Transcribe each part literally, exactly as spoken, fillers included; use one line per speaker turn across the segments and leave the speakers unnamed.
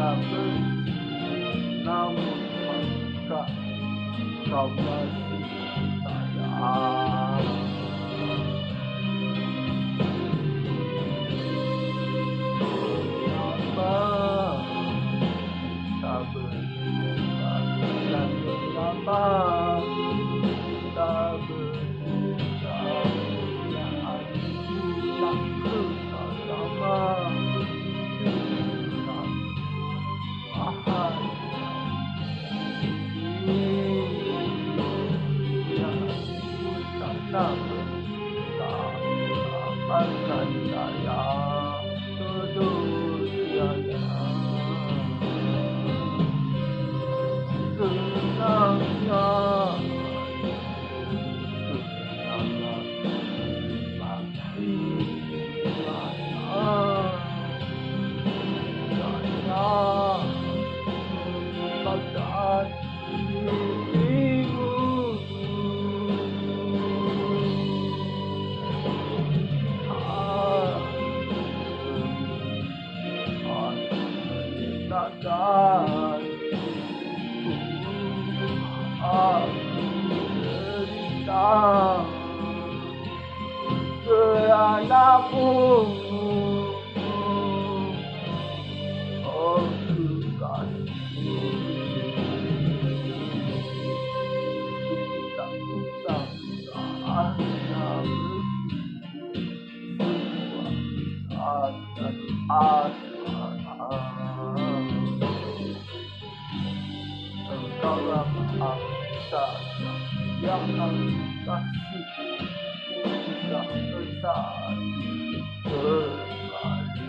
bersih, namun maka kau masih sayang. Mengapa tak bercinta dan mengapa tak bercinta yang aku tak kenal lama. Tak akan saya sedunia senangnya senangnya mati saya bagai dirimu. Dan aku cerita keranamu, oh kekasih. Tak usah ada sebuah dan asmara. Engkaulah aku saja yang aku kasih, tak bersatu kembali.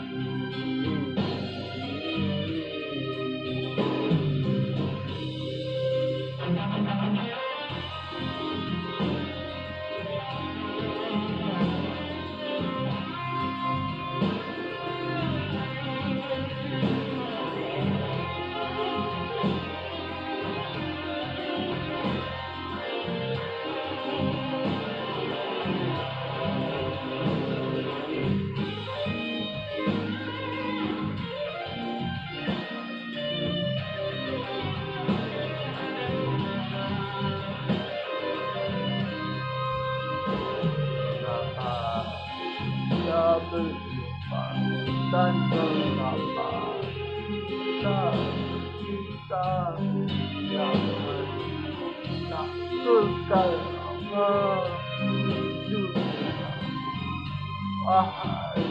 Berjumpa dan mengapa tak kita yang berguna kekal lama dunia. Wahai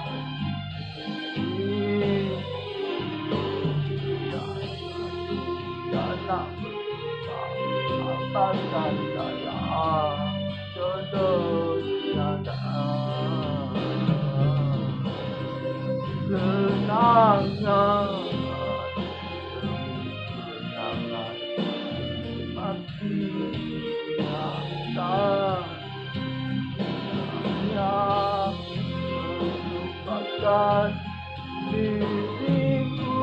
kasih, jangan berusaha apakan saya jodoh tiada. Kenangan, kenangan mati nyata, hanya melupakan diriku.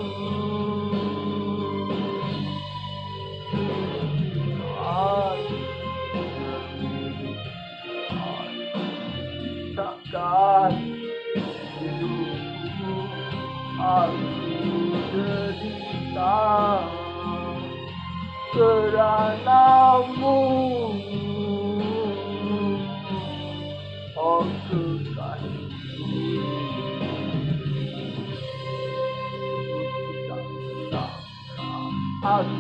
Takkan aku derita keranamu, oh kekasih. Tak sangka aku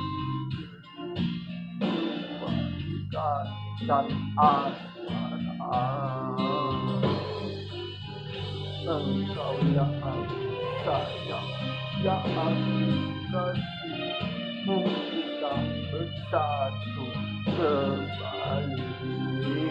melupakan dan asmara. Engkau yang aku sayang, yang aku kasih, mungkin tak bersatu kembali.